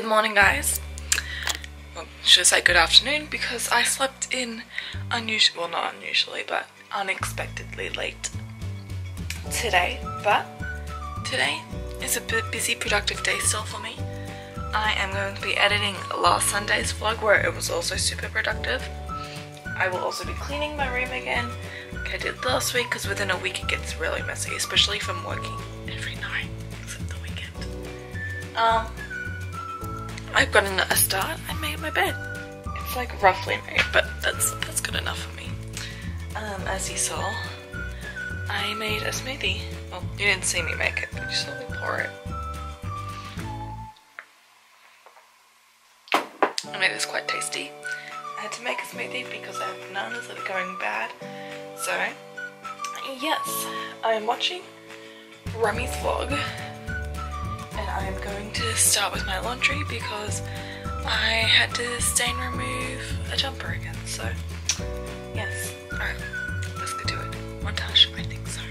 morning, guys. Well, should I say good afternoon, because I slept in well, not unusually, but unexpectedly late today. But today is a bit busy, productive day still for me. I am going to be editing last Sunday's vlog where it was also super productive. I will also be cleaning my room again like I did last week, because within a week it gets really messy, especially if I'm working every night except the weekend. I've gotten a start. I made my bed. It's like roughly made, but that's good enough for me. As you saw, I made a smoothie. Well, you didn't see me make it, but you saw me pour it. I made this quite tasty. I had to make a smoothie because I have bananas that are going bad. So, yes, I'm watching Rummy's vlog, and I am going to start with my laundry because I had to stain remove a jumper again. So, yes, alright, let's get to it. Montage, I think so.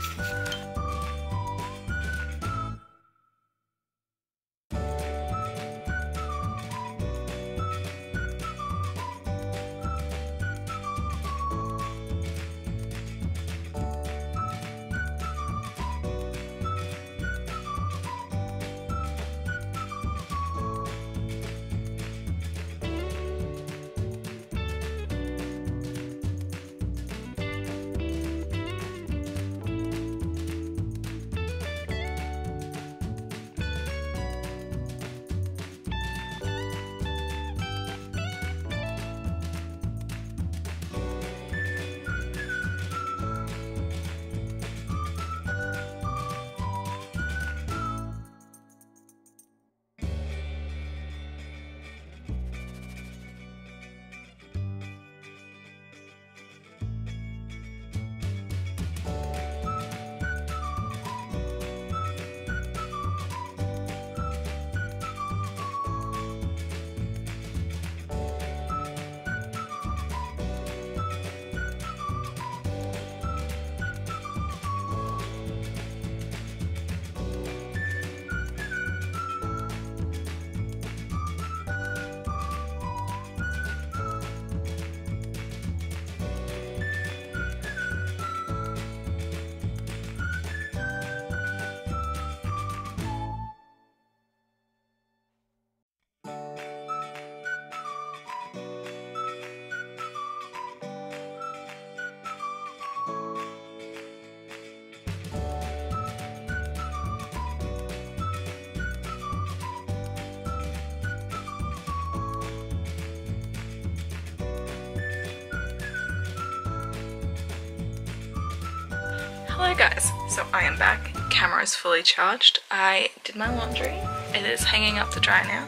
Hello guys, so I am back. Camera is fully charged. I did my laundry. It is hanging up to dry now.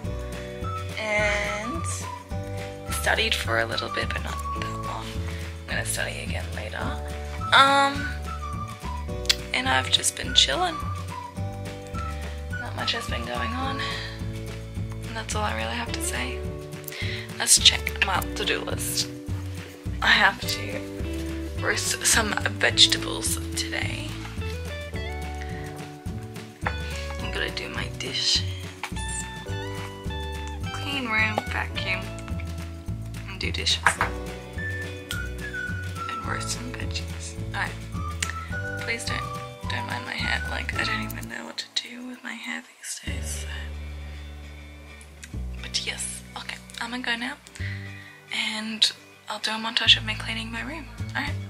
And studied for a little bit, but not that long. I'm gonna study again later. And I've just been chilling. Not much has been going on. And that's all I really have to say. Let's check my to-do list. I have to roast some vegetables today. I'm gonna do my dishes, clean room, vacuum, and do dishes, and roast some veggies. Alright, please don't mind my hair. Like, I don't even know what to do with my hair these days. So. But yes, okay, I'm gonna go now, and I'll do a montage of me cleaning my room. Alright.